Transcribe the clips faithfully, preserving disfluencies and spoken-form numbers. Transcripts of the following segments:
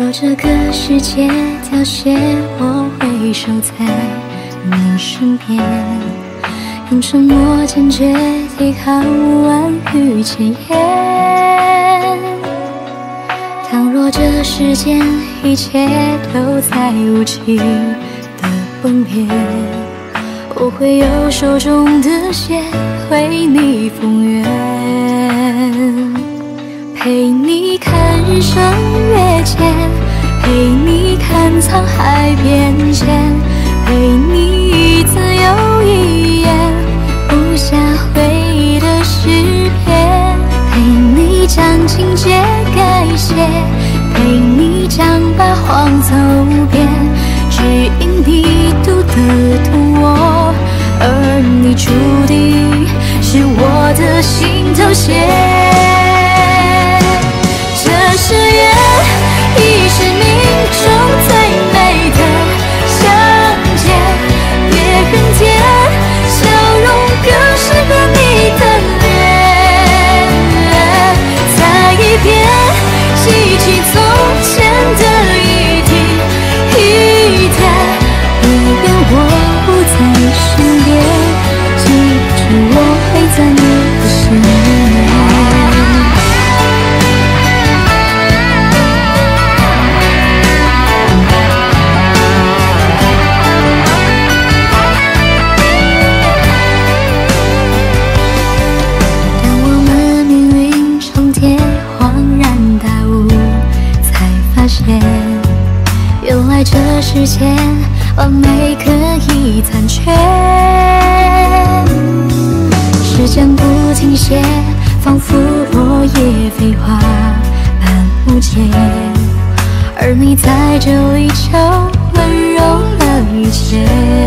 若这个世界凋谢，我会守在你身边，用沉默坚决抵抗万语千言。倘若这世间一切都在无情的崩裂，我会用手中的线为你封约，陪你看日升月减，陪你看沧海变迁，陪你一字又一言不下回忆的诗篇，陪你将情节改写，陪你将八荒走遍，只因你读得懂我，而你注定是我的心头血。这誓言已是命中最美的相见，别恨天，笑容更适合你的脸。再一遍记起从前的一滴一点，即便我不在身边，记住我会在你的身边。原来这世间完美可以残缺，时间不停歇，仿佛落叶飞花般无解，而你在这里就温柔了一切，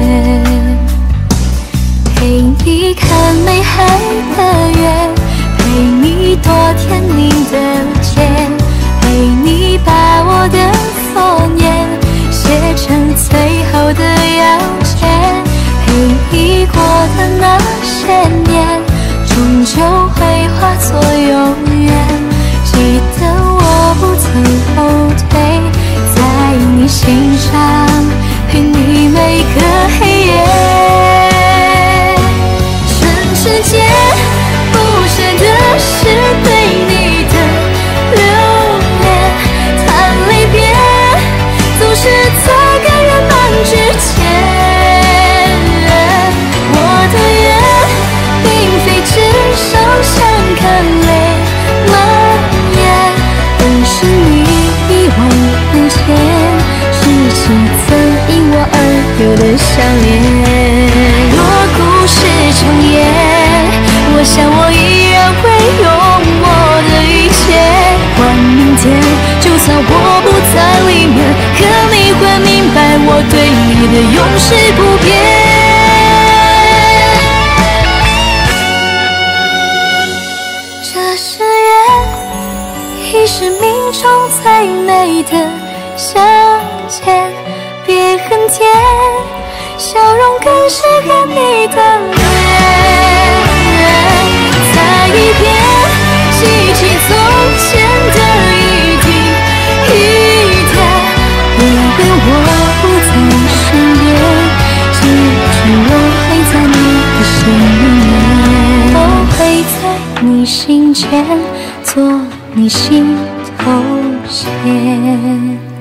陪你看美海的月，陪你躲天明的劫，陪你把我的诺言写成最后的要诀，陪你过的那些年终究会化作永远，记得我不曾后退，在你心上陪你每个黑夜，全世界不舍的是对你的留恋，叹离别总是在该圆满之前。我的愿并非只剩想看泪蔓延，但是你一往无前，是情曾因我而有的相恋。若故事重演，我想我依然会用我的一切换明天，就算我不在里面，可你会明白我对你的永世不变。这誓言已是命中最美的相见，别恨天，笑容更适合你的脸。再一遍记起从前的一滴一点，即便我不在身边，记住我会在你的身边，我会在你心间做你心头血。